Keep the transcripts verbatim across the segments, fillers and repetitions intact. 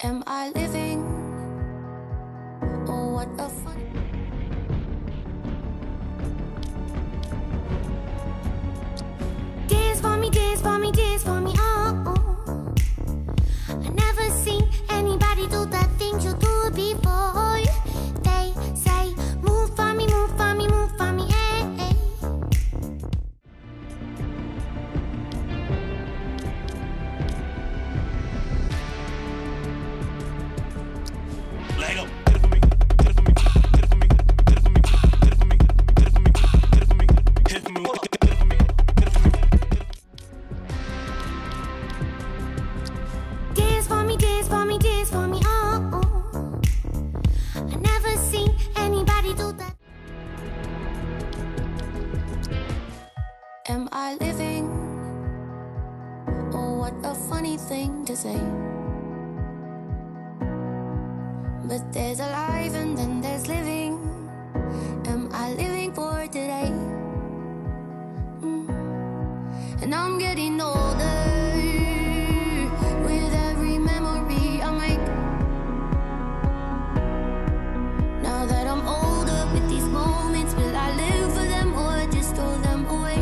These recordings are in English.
Am I living? Oh, what a fun. Dance for me, dance for me, dance for me, oh, oh. I never seen anybody do the things you do before. They say, move for me, move for me, move for me, eh, eh. Lego. Get it for me, get it for me, get it for me, get it for me, get it for me, get it for me, get it for me, get it for me, get it for me, get it for me, get it for me. Dance for me, dance for me, dance for me, oh, oh. I never seen anybody do that. Am I living? Oh, what a funny thing to say. But there's alive and then there's living. Am I living for today? Mm. And I'm getting older with every memory I make. Now that I'm older with these moments, will I live for them or just throw them away?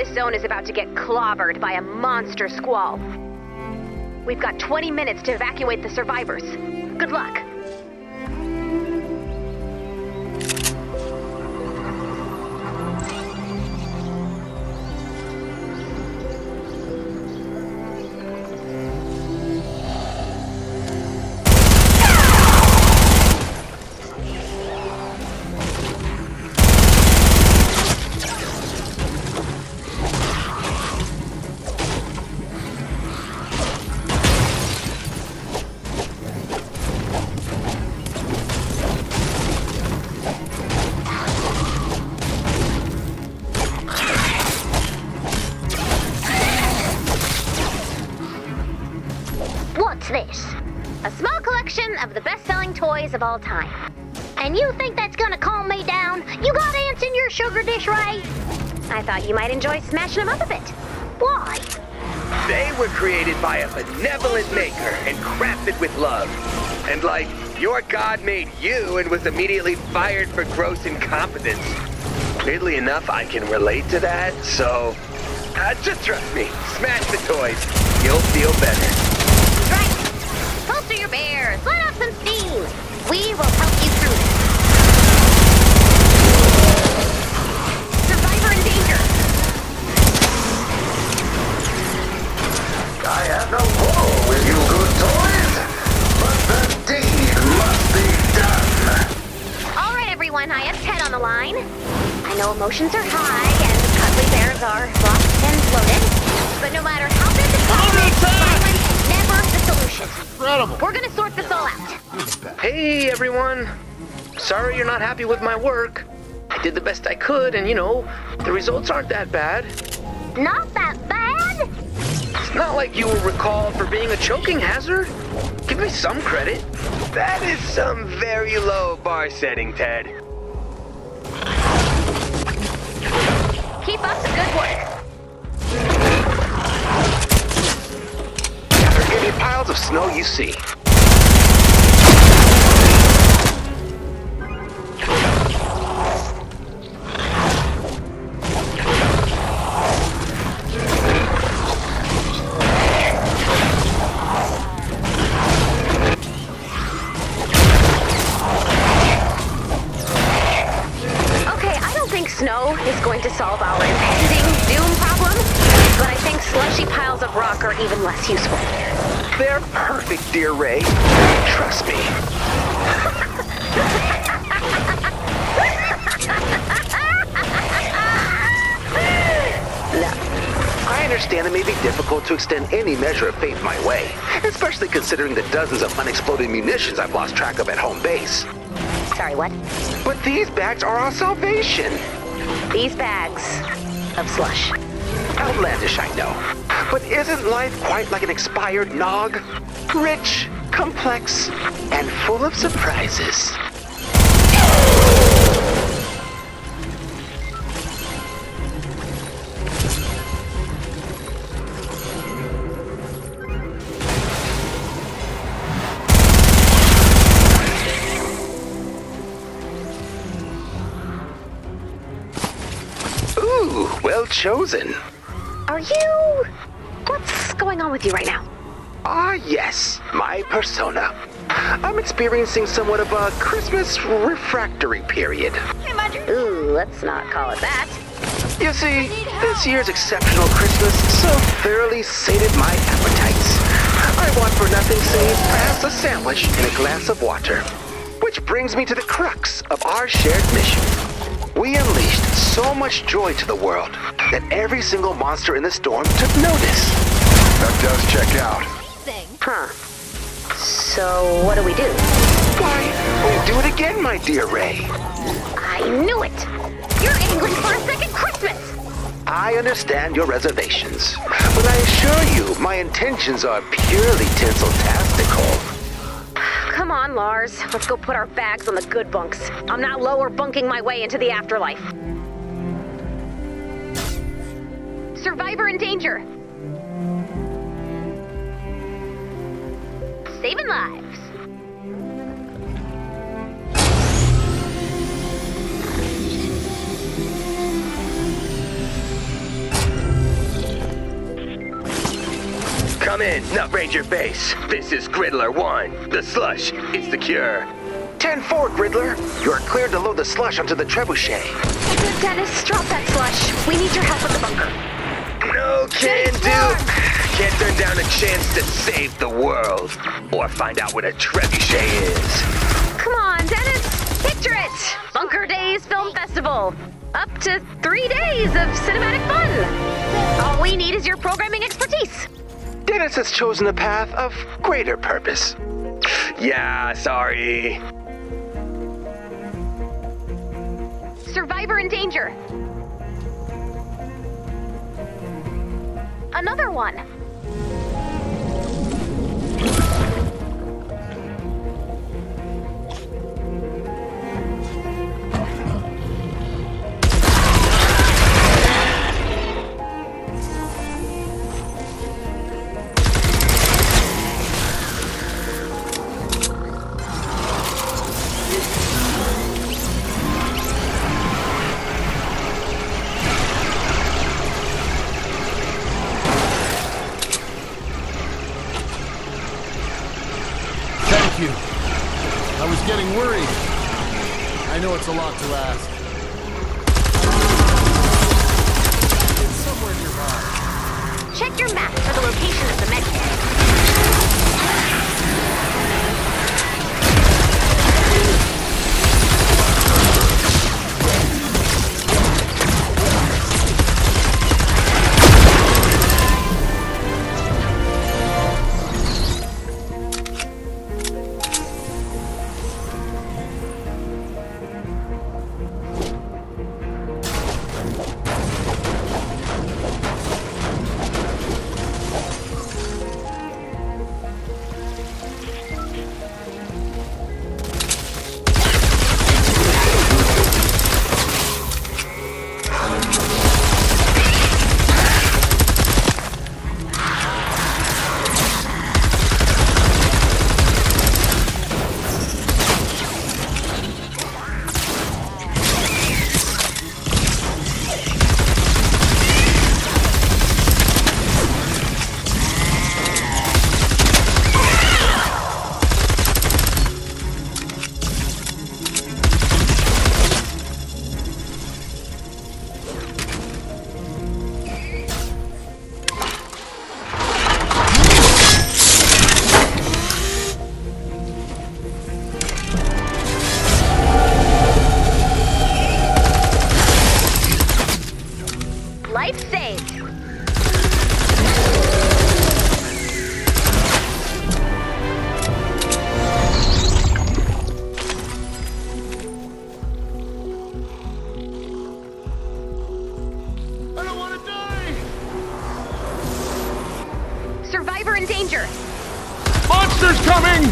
This zone is about to get clobbered by a monster squall. We've got twenty minutes to evacuate the survivors. Good luck. This? A small collection of the best-selling toys of all time. And you think that's gonna calm me down? You got ants in your sugar dish, right? I thought you might enjoy smashing them up a bit. Why? They were created by a benevolent maker and crafted with love. And like, your god made you and was immediately fired for gross incompetence. Weirdly enough, I can relate to that, so... Uh, just trust me. Smash the toys. You'll feel better. Right. Bolster your bears. Let off some steam. We will help you through this. Survivor in danger. I have no quarrel with you good toys, but the deed must be done. All right, everyone. I have Ted on the line. I know emotions are high and cuddly bears are locked and loaded, but no matter how big the problem is, violence is never the solution. Incredible. We're gonna sort this all out. Hey, everyone. Sorry you're not happy with my work. I did the best I could, and you know, the results aren't that bad. Not that bad? It's not like you were recalled for being a choking hazard. Give me some credit. That is some very low bar setting, Ted. Keep up the good work. Gather any piles of snow you see. Snow is going to solve our impending doom problem, but I think slushy piles of rock are even less useful. They're perfect, dear Ray. Trust me. Now, I understand it may be difficult to extend any measure of faith my way, especially considering the dozens of unexploded munitions I've lost track of at home base. Sorry, what? But these bags are our salvation. These bags of slush. Outlandish, I know. But isn't life quite like an expired nog? Rich, complex, and full of surprises. Ooh, well chosen. Are you... What's going on with you right now? Ah, yes, my persona. I'm experiencing somewhat of a Christmas refractory period. Ooh, let's not call it that. You see, this year's exceptional Christmas so thoroughly sated my appetites. I want for nothing save perhaps a sandwich and a glass of water. Which brings me to the crux of our shared mission. We unleashed so much joy to the world that every single monster in the storm took notice. That does check out. Huh. So, what do we do? Why, we do it again, my dear Ray. I knew it! You're angling for a second Christmas! I understand your reservations, but I assure you my intentions are purely tinsel-tastical. Come on, Lars. Let's go put our bags on the good bunks. I'm not lower bunking my way into the afterlife. Survivor in danger. Saving lives. in, Nut Ranger Base. This is Griddler one. The slush is the cure. ten four, Griddler. You are cleared to load the slush onto the trebuchet. Dennis, drop that slush. We need your help with the bunker. No can do. Can't turn down a chance to save the world. Or find out what a trebuchet is. Come on, Dennis. Picture it. Bunker Days Film Festival. Up to three days of cinematic fun. All we need is your programming expertise. Dennis has chosen a path of greater purpose. Yeah, sorry. Survivor in danger. Another one. I was getting worried. I know it's a lot to ask. It's somewhere nearby. Check your map for the location of the medkit. Life saved. I don't want to die! Survivor in danger. Monsters coming!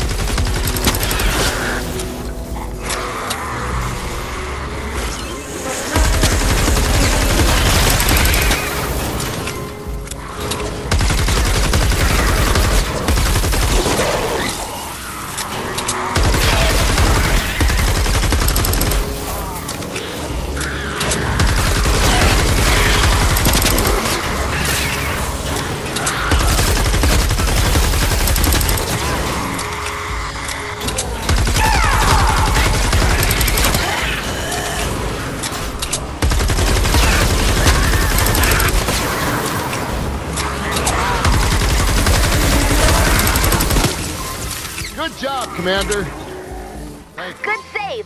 Good job, Commander. Thanks. Good save.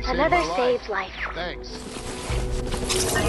You saved Another my life. saved life. Thanks.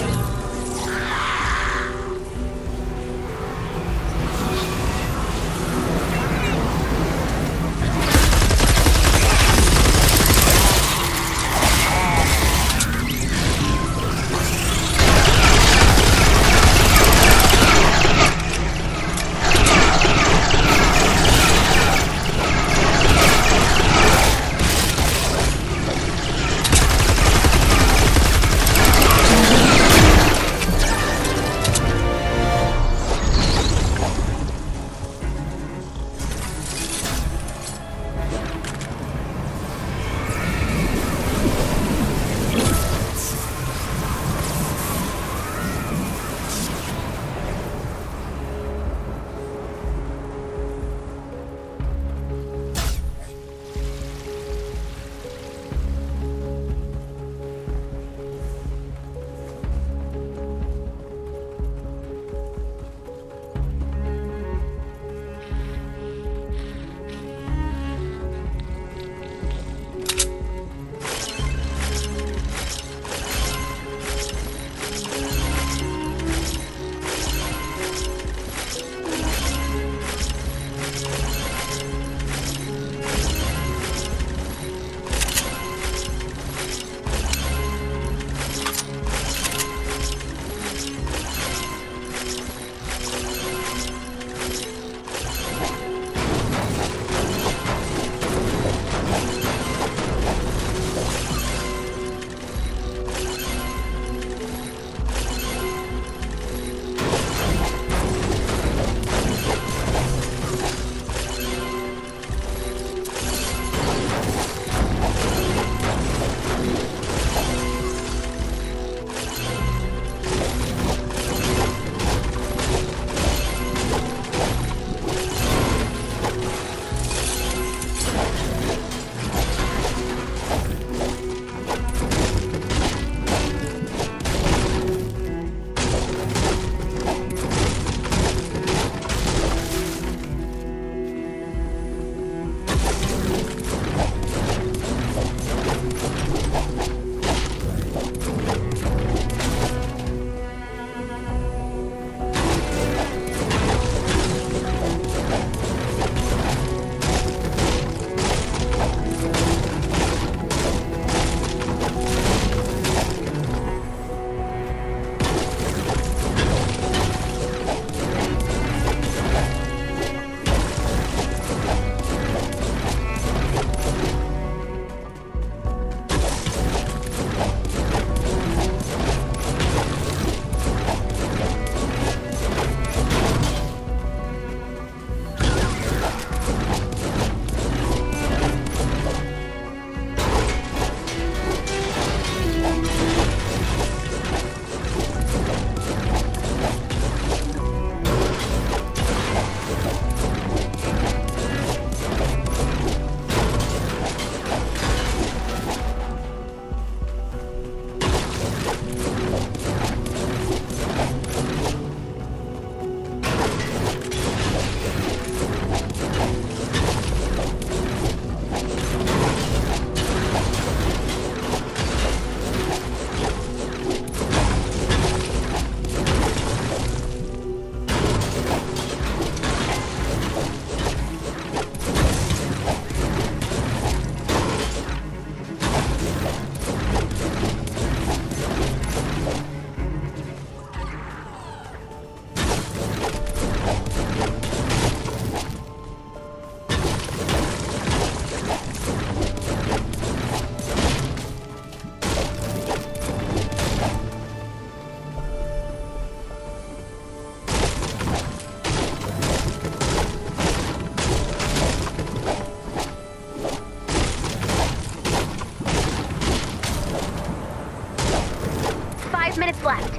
minutes left.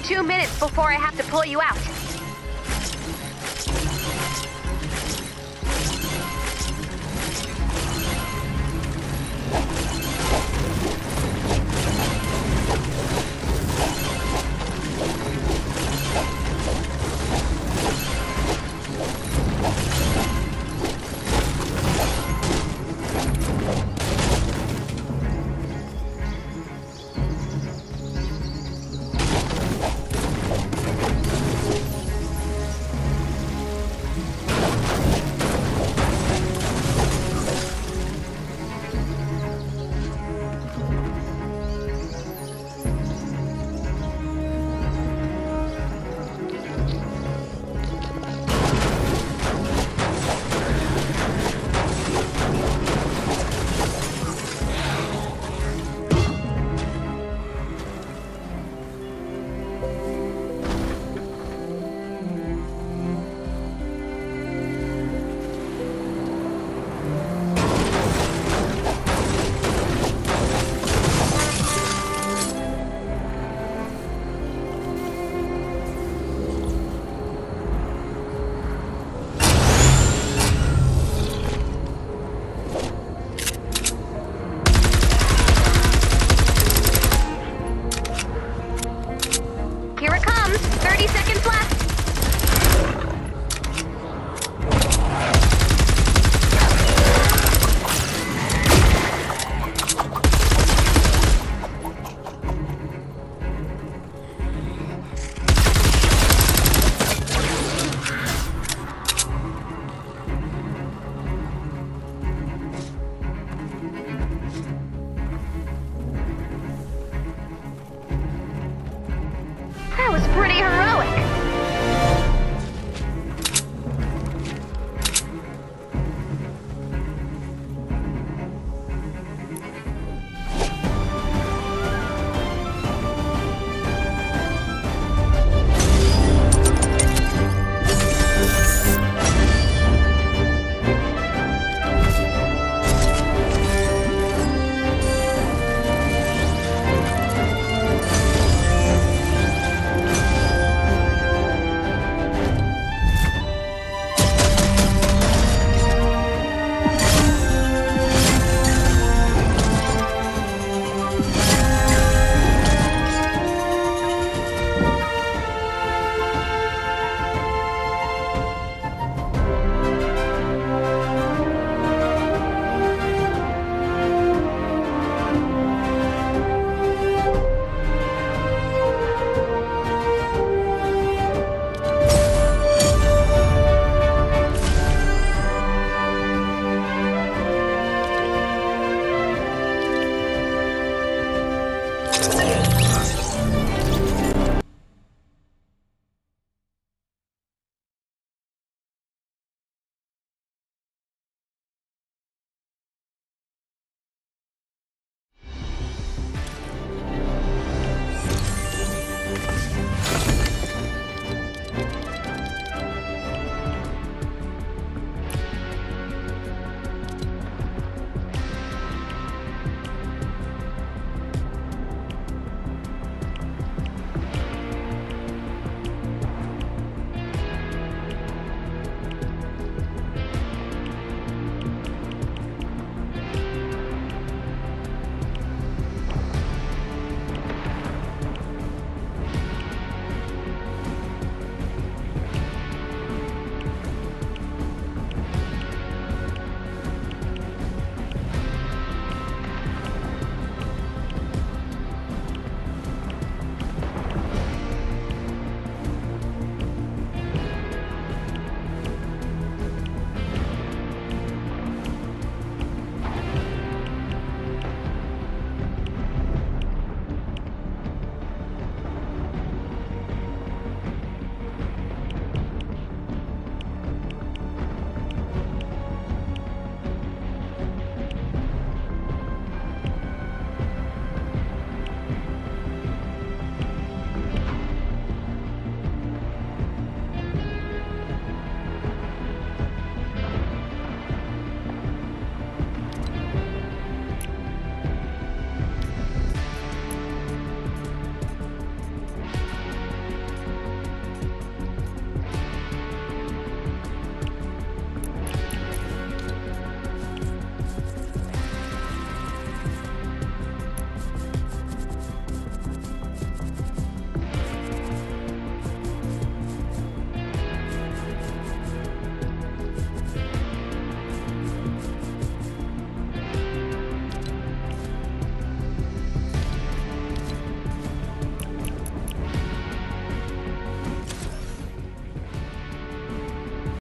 two minutes before I have to pull you out.